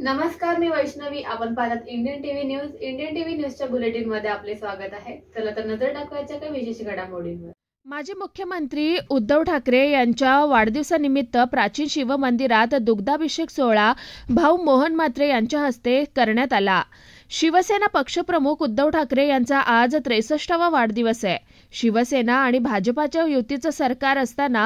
नमस्कार, मी वैष्णवी. आपण पाहतात Indian TV news. Indian TV न्यूजच्या बुलेटिन मध्ये आपले स्वागत आहे. चला तर नजर टाकवायच्या काही विशेष घडामोडींवर. माजी मुख्यमंत्री उद्धव ठाकरे यांच्या वाढदिवसानिमित्त प्राचीन शिव मंदिरात दुग्धाभिषेक सोहळा भाऊ मोहन म्हात्रे यांच्या हस्ते करण्यात आला. शिवसेना पक्षप्रमुख उद्धव ठाकरे यांचा आज 63वा वाढदिवस आहे. शिवसेना आणि भाजपाच्या युतीचं सरकार असताना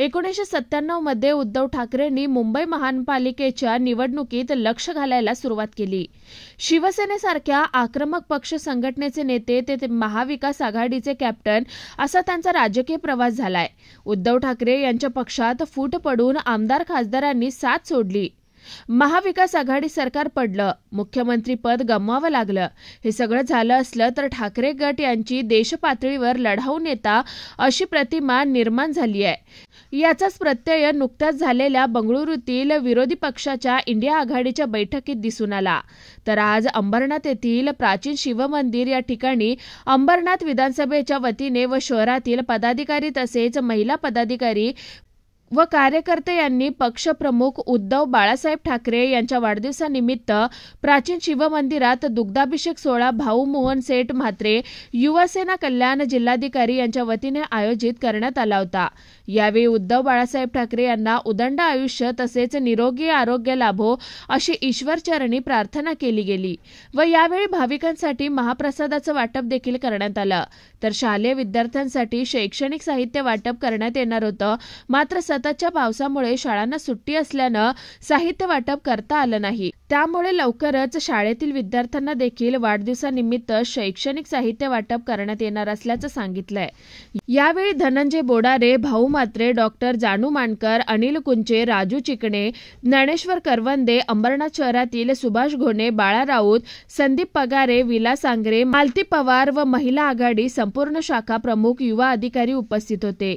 1997 मध्ये उद्धव ठाकरेंनी मुंबई महानगरपालिकेच्या निवडणुकीत लक्ष घालायला सुरुवात केली. शिवसेनेसारख्या आक्रमक पक्ष संघटनेचे नेते ते महाविकास आघाडीचे कॅप्टन असा त्यांचा राजकीय प्रवास झालाय. उद्धव ठाकरे यांच्या पक्षात फूट पडून आमदार खासदारांनी साथ सोडली. महाविकास आघाडी सरकार पडलं, मुख्यमंत्री पद गमवावं लागलं. हे सगळं झालं असलं तर ठाकरे गट यांची देशपातळीवर लढाऊ नेता अशी प्रतिमा निर्माण झाली आहे. याचाच प्रत्यय नुकत्याच झालेल्या बंगळुरूतील विरोधी पक्षाच्या इंडिया आघाडीच्या बैठकीत दिसून आला. तर आज अंबरनाथ येथील प्राचीन शिवमंदिर या ठिकाणी अंबरनाथ विधानसभेच्या वतीने व शहरातील पदाधिकारी तसेच महिला पदाधिकारी व कार्यकर्ते यांनी पक्षप्रमुख उद्धव बाळासाहेब ठाकरे यांच्या वाढदिवसानिमित्त प्राचीन शिवमंदिरात दुग्धाभिषेक सोहळा भाऊ मोहन सेठ म्हात्रे युवासेना कल्याण जिल्हाधिकारी यांच्या वतीने आयोजित करण्यात आला होता. यावेळी उद्धव बाळासाहेब ठाकरे यांना उदंड आयुष्य तसेच निरोगी आरोग्य लाभो अशी ईश्वरचरणी प्रार्थना केली गेली व यावेळी भाविकांसाठी महाप्रसादाचं वाटप देखील करण्यात आलं. तर शालेय विद्यार्थ्यांसाठी शैक्षणिक साहित्य वाटप करण्यात येणार होतं. मात्र सततच्या पावसामुळे शाळांना सुट्टी असल्यानं साहित्य वाटप करता आलं नाही. त्यामुळे लवकरच शाळेतील विद्यार्थ्यांना देखील वाढदिवसानिमित्त शैक्षणिक साहित्य वाटप करण्यात येणार असल्याचं सांगितलंय. यावेळी धनंजय बोडारे, भाऊ म्हात्रे, डॉक्टर जानू मानकर, अनिल कुंचे, राजू चिकणे, ज्ञानेश्वर करवंदे, अंबरनाथ शहरातील सुभाष घोणे, बाळा राऊत, संदीप पगारे, विलास आंग्रे, मालती पवार व महिला आघाडी संपूर्ण शाखा प्रमुख, युवा अधिकारी उपस्थित होते.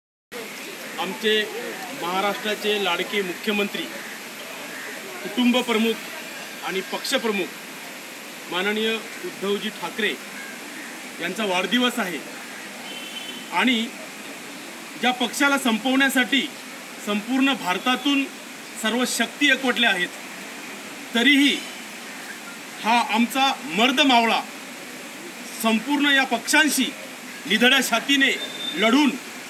आमचे महाराष्ट्राचे लाडके मुख्यमंत्री, कुटुंब प्रमुख आणि पक्षप्रमुख माननीय उद्धवजी ठाकरे यांचा वाढदिवस आहे आणि ज्या पक्षाला संपवण्यासाठी संपूर्ण भारतातून सर्व शक्ती एकवटल्या आहेत, तरीही हा आमचा मर्द मावळा संपूर्ण या पक्षांशी निधड्या छातीने लढून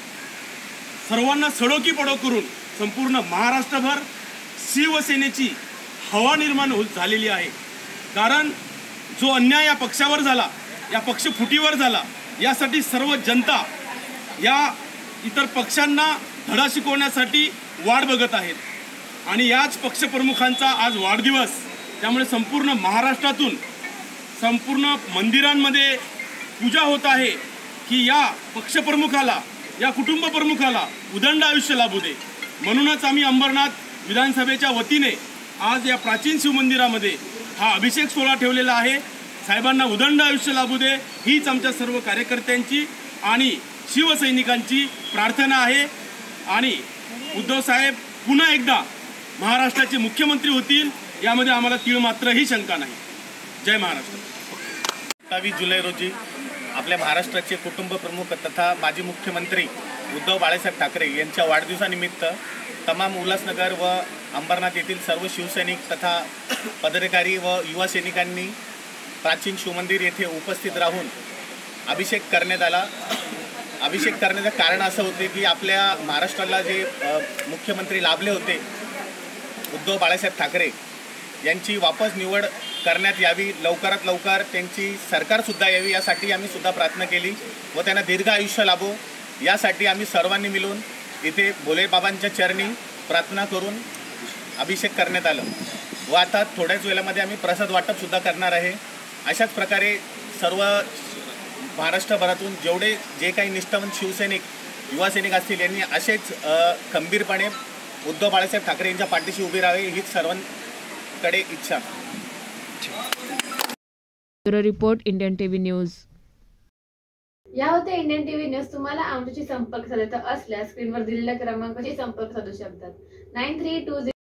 सर्वांना सडोकी पडो करून संपूर्ण महाराष्ट्रभर शिवसेनेची हवा निर्माण झालेली आहे. कारण जो अन्याय या पक्षावर झाला, या पक्ष फुटीवर झाला, यासाठी सर्व जनता या इतर पक्षांना धडा शिकवण्यासाठी वाट बघत आहेत आणि याच पक्षप्रमुखांचा आज वाढदिवस. त्यामुळे संपूर्ण महाराष्ट्रातून संपूर्ण मंदिरांमध्ये पूजा होत आहे की या पक्षप्रमुखाला, या कुटुंब प्रमुखाला उदंड आयुष्य लाभू दे. म्हणूनच आम्ही अंबरनाथ विधानसभेच्या वतीने आज या प्राचीन शिवमंदिरामध्ये हा अभिषेक सोहळा ठेवलेला आहे. साहेबांना उदंड आयुष्य लाभू दे हीच आमच्या सर्व कार्यकर्त्यांची आणि शिवसैनिकांची प्रार्थना आहे. आणि उद्धव साहेब पुन्हा एकदा महाराष्ट्राचे मुख्यमंत्री होतील यामध्ये आम्हाला तीळ मात्रही शंका नाही. जय महाराष्ट्र. 27 जुलै रोजी आपल्या महाराष्ट्राचे कुटुंब प्रमुख तथा माजी मुख्यमंत्री उद्धव बाळासाहेब ठाकरे यांच्या वाढदिवसानिमित्त तमाम उल्हासनगर व अंबरनाथ येथील सर्व शिवसैनिक तथा पदाधिकारी व युवा सैनिकांनी प्राचीन शिवमंदिर येथे उपस्थित राहून अभिषेक करण्यात आला. अभिषेक करण्याचं कारण असं होते की आपल्या महाराष्ट्राला जे मुख्यमंत्री लाभले होते उद्धव बाळासाहेब ठाकरे यांची वापस निवड करण्यात यावी, लवकरात लवकर त्यांची सरकारसुद्धा यावी यासाठी आम्ही सुद्धा प्रार्थना केली व त्यांना दीर्घ आयुष्य लाभो यासाठी आम्ही सर्वांनी मिळून इथे भोलेबाबांच्या चरणी प्रार्थना करून अभिषेक करण्यात आलं व आता थोड्याच वेळामध्ये आम्ही प्रसाद वाटपसुद्धा करणार आहे. अशाच प्रकारे सर्व महाराष्ट्रभरातून जे काही निष्ठावंत शिवसैनिक युवा सैनिक असतील यांनी असेच खंबीरपणे उद्धव बाळासाहेब ठाकरे यांच्या पाठीशी उभे राहावे हीच सर्वांकडे इच्छा. Report Indian TV news. या होते इंडियन टीव्ही न्यूज. तुम्हाला आमच्याशी संपर्क साधायचा असल्यास स्क्रीनवर दिलेल्या क्रमांकाशी संपर्क साधू शकतात. 9320